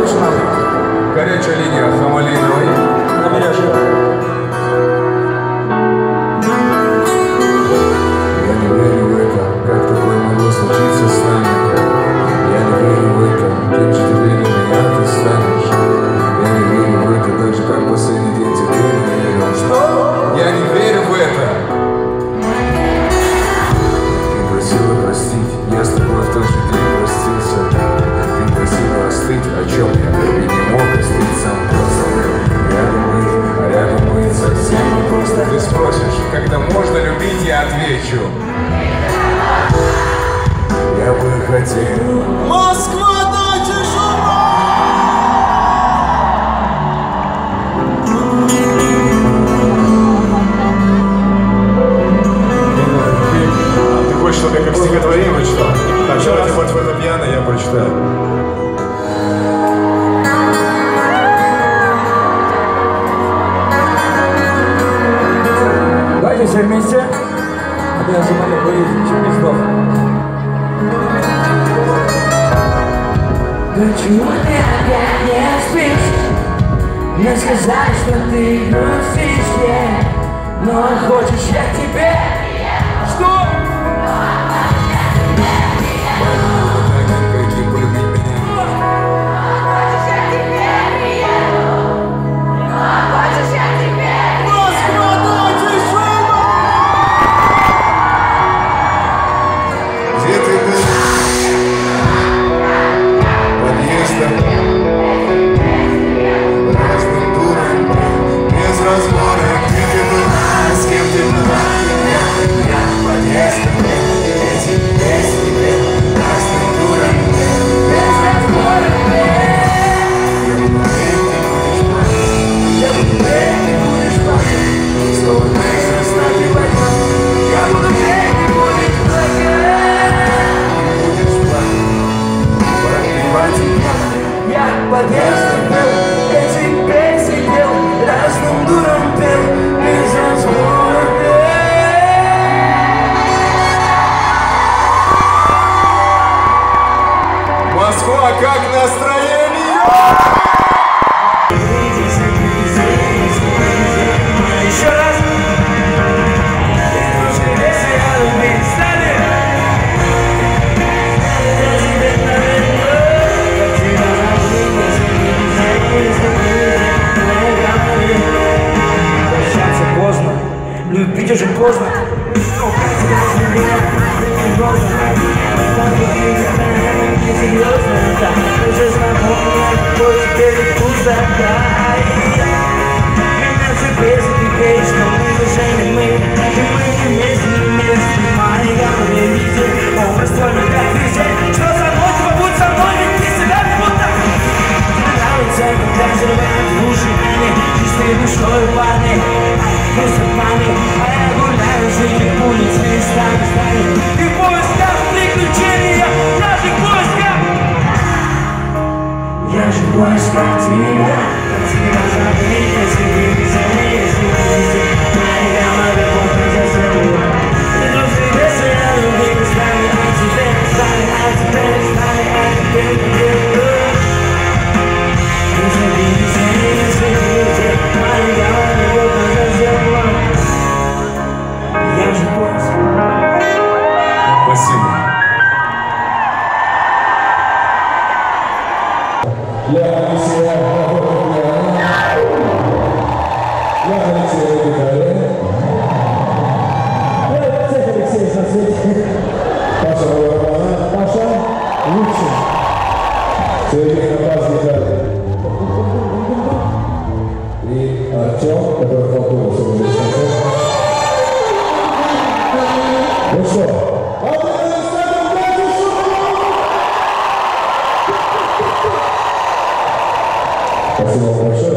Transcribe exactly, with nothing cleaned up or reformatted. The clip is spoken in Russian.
Точно. Горячая линия Хамалиновой. Наберешь ее. Я не верю в это, как такое могло случиться с нами. Я не верю в это, кем же теперь для меня ты станешь. Я не верю в это, так же как последний день теперь не верю. Что? Я не верю в это. Ты просила простить, я с тобой в тот же день простился. Ты просила остыть, о чем я и не мог остыть сам просто. Рядом быть, а рядом быть совсем не просто. Ты спросишь, когда можно любить, я отвечу. Я бы хотел. Москва, дайте шума! А ты хочешь, чтобы я как стихотворение прочитал? Так, что давайте хоть в это пьяное, я прочитаю. Давайте все вместе. А я самолет боюсь, чуть не сдох. Почему ты опять не спишь? Мне сказали, что ты грустишь, yeah. Но хочешь я к тебе? Что? Каким полюбить меня? Хочешь я к тебе приеду? Хочешь я к тебе? Москва, дайте шума! Где ты был? Подъездом. Разным дуром. Без разбора. Где ты была? С кем ты была? Я, я, подъездом. Эти песни. Разным дуром. Без разбора. Я буду петь, ты будешь плакать. Снова ты застави пойдем. Я буду петь, ты будешь плакать. Будешь плакать. Я в подъезде был, эти песни пел, разным дуром пел, без разбора. Москва, как настроение? Еще раз. Прощаться поздно, любить уже поздно. Серьезно, да, уже знакомы, кто теперь пустота. Меня теперь запекаешь, но мы уже не мы. И мы вместе, не вместе, мои головы видят образ твой, как везде. Что со мной, побудь со мной, ведь ты себя не вот так. Нравится, когда взрывают уши, они чистые душой парни. Просто парни, а я гуляю среди улиц, местами станет. И в поисках приключений, я же в поисках. Я же в поисках тебя, от тебя забыть, если ты не забыть, если ты не забыть. Моя голова помнит за собой. И дружный вес, я любил, стали, а теперь стали, а теперь стали, а теперь не любовь. Не забыть, если не забыть, моя голова помнит за собой. Я же в поисках. Спасибо. Я Алексей, я Алексей Виталий. Всех Алексей на свете. Паша Барабана. Паша лучше. Сергей на бас гитаре. И Артем, который хлопнулся уже с концерта. Ну что? Спасибо вам большое.